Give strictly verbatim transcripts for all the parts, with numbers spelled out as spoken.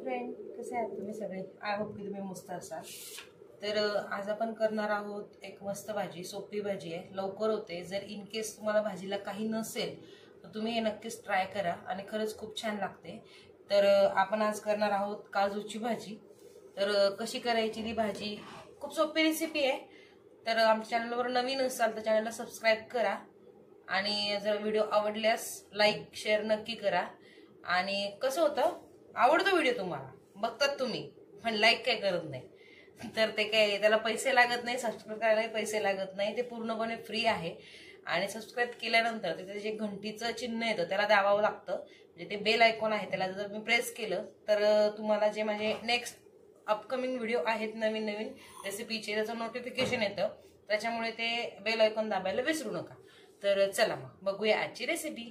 Friend, कसे आहात तुम्ही सगळे? आय होप की तुम्ही मस्त असाल. तर आज आपण करणार आहोत एक मस्त भाजी. सोपी भाजी आहे, लवकर होते. जर इन केस तुम्हाला भाजीला काही नसेल तर तुम्ही हे नक्कीच ट्राय करा आणि खरंच खूप छान लागते. तर आपण आज करणार आहोत काजूची भाजी. तर कशी करायची ती भाजी, खूप सोपी रेसिपी आहे. तर आमच्या चॅनलवर नवीन असाल तर चॅनलला सबस्क्राईब करा आणि जर व्हिडिओ आवडल्यास लाईक शेअर नक्की करा. आणि कसं होतं, आवडतो व्हिडिओ तुम्हाला बघतात तुम्ही पण लाईक काय करत नाही, तर ते काय त्याला पैसे लागत नाही, सबस्क्राईब करायला पैसे लागत नाही, ते पूर्णपणे फ्री आहे. आणि सबस्क्राईब केल्यानंतर तिथे जे घंटीचं चिन्ह येतं त्याला दाबावं लागतं, म्हणजे ते बेल आयकॉन आहे त्याला जर मी प्रेस केलं तर तुम्हाला जे माझे नेक्स्ट अपकमिंग व्हिडिओ आहेत नवीन नवीन रेसिपीचे त्याचं नोटिफिकेशन येतं. त्याच्यामुळे ते बेल आयकॉन दाबायला विसरू नका. तर चला मग बघूया आजची रेसिपी.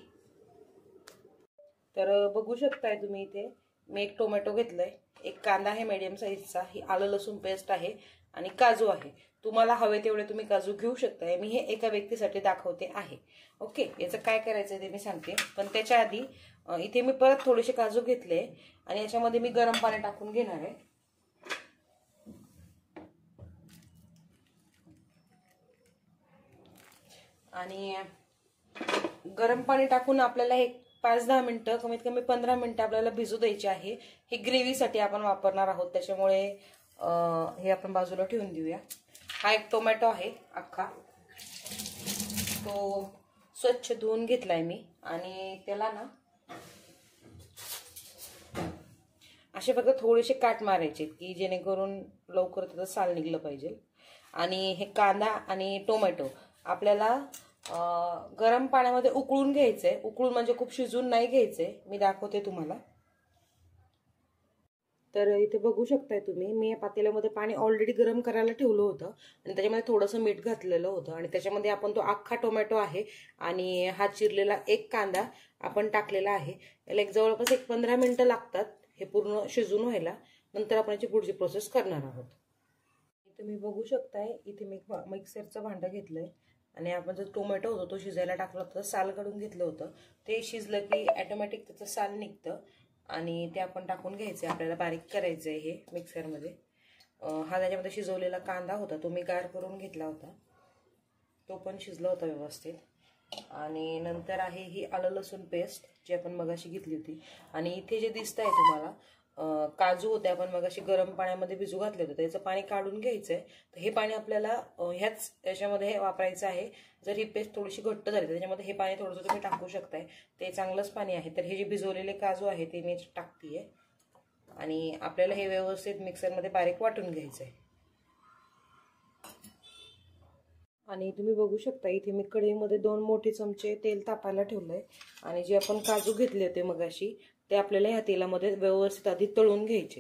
तर बघू शकताय तुम्ही इथे मी एक टोमॅटो घेतलाय, एक कांदा आहे मीडियम साईजचा, ही आलं लसूण पेस्ट आहे आणि काजू आहे. तुम्हाला हवे तेवढे तुम्ही काजू घेऊ शकताय. मी हे एका व्यक्तीसाठी दाखवते आहे. ओके, याचं काय करायचं ते मी सांगते. पण त्याच्या आधी इथे मी परत थोडेसे काजू घेतले आणि याच्यामध्ये मी गरम पाणी टाकून घेणार आहे. आणि गरम पाणी टाकून आपल्याला एक पाच दहा मिनिटं कमीत कमी पंधरा मिनिटं आपल्याला भिजू द्यायची आहे. हे ग्रेव्हीसाठी आपण वापरणार आहोत, त्याच्यामुळे हे आपण बाजूला ठेवून देऊया. हा एक टोमॅटो आहे अख्खा, तो स्वच्छ धुवून घेतलाय मी आणि त्याला ना असे फक्त थोडेसे काट मारायचे की जेणेकरून लवकर त्याचं साल निघलं पाहिजे. आणि हे कांदा आणि टोमॅटो आपल्याला गरम पाण्यामध्ये उकळून घ्यायचंय. उकळून म्हणजे खूप शिजून नाही घ्यायचंय, मी दाखवते तुम्हाला. तर इथे बघू शकताय तुम्ही, मी या पातेल्यामध्ये पाणी ऑलरेडी गरम करायला ठेवलं होतं आणि त्याच्यामध्ये थोडंसं मीठ घातलेलं होतं आणि त्याच्यामध्ये आपण तो अख्खा टोमॅटो आहे आणि हा चिरलेला एक कांदा आपण टाकलेला आहे. याला एक जवळपास एक पंधरा मिनिटं लागतात हे पूर्ण शिजून व्हायला. नंतर आपण याची पुढची प्रोसेस करणार आहोत. तुम्ही बघू शकताय इथे मी मिक्सरचं भांडं घेतलंय आणि आपण जो टोमॅटो होता तो शिजायला टाकला होता, साल काढून घेतलं होतं. ते शिजलं की ऑटोमॅटिक त्याचं साल निघतं आणि ते आपण टाकून घ्यायचं. आपल्याला बारीक करायचं आहे हे मिक्सरमध्ये. हा त्याच्यामध्ये शिजवलेला कांदा होता, तो मी गार करून घेतला होता, तो पण शिजला होता व्यवस्थित. आणि नंतर आहे ही आलं लसूण पेस्ट जी आपण मगाशी घेतली होती. आणि इथे जे दिसत आहे तुम्हाला काजू होते, आपण मगाशी गरम पाण्यामध्ये भिजू घातले होते, त्याचं पाणी काढून घ्यायचंय. तर हे पाणी आपल्याला ह्याच याच्यामध्ये वापरायचं आहे. जर ही पेस्ट थोडीशी घट्ट झाली तर त्याच्यामध्ये हे पाणी थोडंसं तुम्ही टाकू शकताय, ते चांगलंच पाणी आहे. तर हे जे भिजवलेले काजू आहे ते मी टाकतेय आणि आपल्याला हे व्यवस्थित मिक्सरमध्ये बारीक वाटून घ्यायचंय. आणि तुम्ही बघू शकता इथे मी कढईमध्ये दोन मोठे चमचे तेल तापायला ठेवलंय आणि जे आपण काजू घेतले होते मगाशी ते आपल्याला ह्या तेलामध्ये व्यवस्थित आधी तळून घ्यायचे.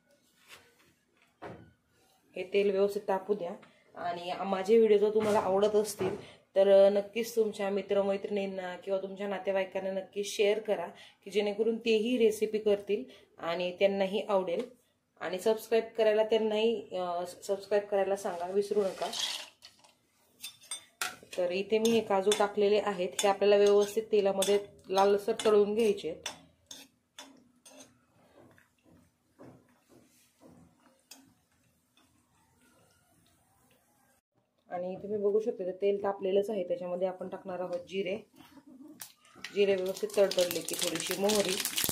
हे तेल व्यवस्थित तापू द्या. आणि माझे व्हिडिओ जर तुम्हाला आवडत असतील तर नक्कीच तुमच्या मित्रमैत्रिणींना किंवा तुमच्या नातेवाईकांना नक्की शेअर करा की जेणेकरून तेही रेसिपी करतील आणि त्यांनाही आवडेल. आणि सबस्क्राईब करायला त्यांनाही सबस्क्राईब करायला सांगा, विसरू नका. तर इथे मी हे काजू टाकलेले आहेत, हे आपल्याला व्यवस्थित तेलामध्ये लालसर तळून घ्यायचे. आणि तुम्ही बघू शकता तेल तापलेलंच आहे, त्याच्यामध्ये आपण टाकणार आहोत जिरे. जिरे व्यवस्थित तडतडले की थोडीशी मोहरी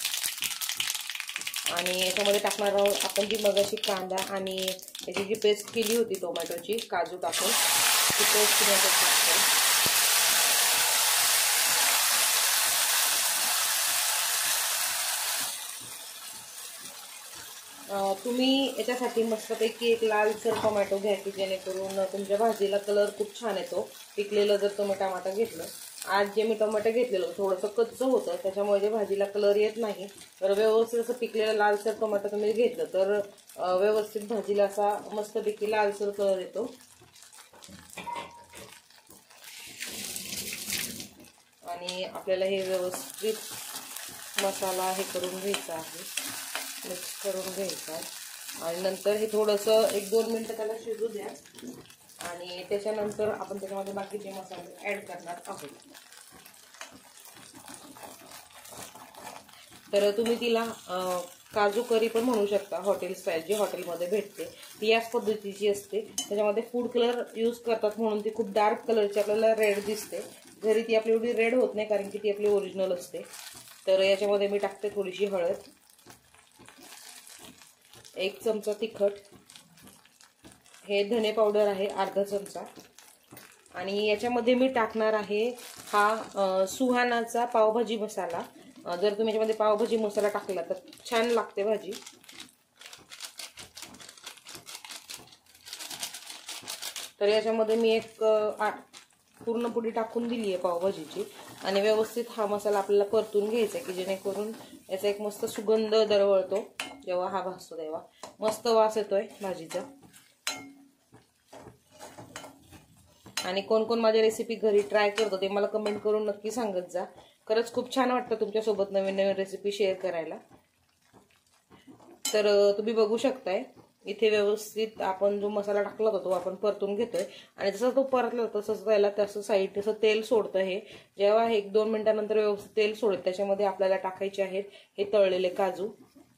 आणि याच्यामध्ये टाकणार आहोत आपण जी मगाशी कांदा आणि याची जी पेस्ट केली होती टोमॅटोची काजू टाकून ती पेस्ट टाकतो. तुम्ही याच्यासाठी मस्तपैकी एक लालसर टोमॅटो घ्या की जेणेकरून तुमच्या भाजीला कलर खूप छान येतो. पिकलेलं जर तुम्ही टमाटर घेतलं, आज जे मी टोमॅटो घेतलेलं थोडंसं कच्चं होतं त्याच्यामुळे जे भाजीला कलर येत नाही. तर व्यवस्थित असं पिकलेलं लालसर टोमॅटो तुम्ही घेतलं तर व्यवस्थित भाजीला असा मस्तपैकी लालसर कलर येतो. आणि आपल्याला हे व्यवस्थित मसाला हे करून घ्यायचा आहे, मिक्स करून घ्यायचा. आणि नंतर हे थोडंसं एक दोन मिनटं त्याला शिजू द्या आणि त्याच्यानंतर आपण त्याच्यामध्ये बाकीचे मसाले ऍड करणार आहोत. तर तुम्ही तिला काजू करी पण म्हणू शकता, हॉटेल स्टाईल जी हॉटेलमध्ये भेटते ती याच पद्धतीची असते. त्याच्यामध्ये फूड कलर यूज करतात म्हणून ती खूप डार्क कलरची आपल्याला रेड दिसते. घरी ती आपली एवढी रेड होत नाही कारण की ती आपली ओरिजिनल असते. तर याच्यामध्ये मी टाकते थोडीशी हळद, एक चमचा तिखट, हे धने पावडर आहे अर्धा चमचा, आणि याच्यामध्ये मी टाकणार आहे हा सुहानाचा पावभाजी मसाला. जर तुम्ही याच्यामध्ये पावभाजी मसाला टाकला तर छान लागते भाजी. तर याच्यामध्ये मी एक पूर्ण पुडी टाकून दिली आहे पावभाजीची आणि व्यवस्थित हा मसाला आपल्याला परतून घ्यायचा की जेणेकरून याचा एक मस्त सुगंध दरवळतो. जेव्हा हा भाजतो तेव्हा मस्त वास येतोय भाजीचा. आणि कोण कोण माझ्या रेसिपी घरी ट्राय करतो ते मला कमेंट करून नक्की सांगत जा. खरंच खूप छान वाटतं तुमच्यासोबत नवीन नवीन रेसिपी शेअर करायला. तर तुम्ही बघू शकताय इथे व्यवस्थित आपण जो मसाला टाकला होता तो आपण परतून घेतोय आणि जसं तो परतला होता तसंच त्याला तसं साईड तसं तेल सोडतं. हे जेव्हा एक दोन मिनिटांनंतर व्यवस्थित तेल सोडेल त्याच्यामध्ये आपल्याला टाकायचे आहेत हे तळलेले काजू.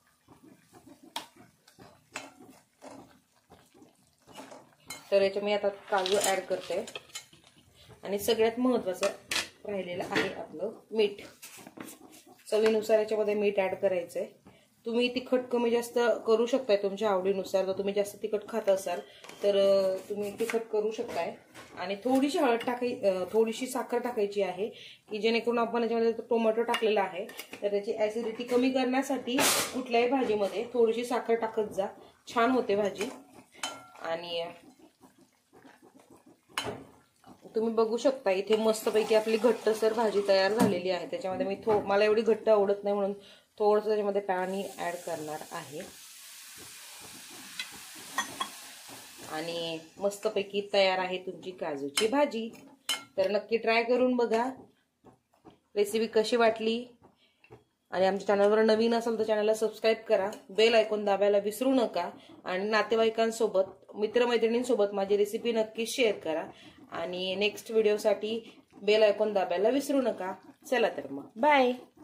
तर याच्या मी आता काजू ऍड करते आणि सगळ्यात महत्त्वाचं राहिलेलं आहे आपलं मीठ. चवीनुसार याच्यामध्ये मीठ ऍड करायचंय. तुम्ही तिखट कमी जास्त करू शकताय तुमच्या आवडीनुसार. जर तुम्ही जास्त तिखट खात असाल तर तुम्ही तिखट करू शकताय. आणि थोडीशी हळद टाकाय थोडीशी साखर टाकायची आहे की जेणेकरून आपण याच्यामध्ये टोमॅटो टाकलेला आहे तर त्याची ऍसिडिटी कमी करण्यासाठी कुठल्याही भाजीमध्ये थोडीशी साखर टाकत जा, छान होते भाजी. आणि तुम्ही बघू शकता इथे मस्तपैकी आपली घट्टसर भाजी तयार झालेली आहे. त्याच्यामध्ये मी थो मला एवढी घट्ट आवडत नाही म्हणून थोडंसं त्याच्यामध्ये पाणी ऍड करणार आहे आणि मस्तपैकी तयार आहे तुमची काजूची भाजी. तर नक्की ट्राय करून बघा. रेसिपी कशी वाटली आणि आमच्या चॅनलवर नवीन असाल तर चॅनलला सबस्क्राईब करा, बेल आयकॉन दाबायला विसरू नका आणि नातेवाईकांसोबत मित्रमैत्रिणींसोबत माझी रेसिपी नक्की शेअर करा आणि नेक्स्ट व्हिडिओसाठी बेल आयकॉन दाबायला विसरू नका. चला तर मग बाय.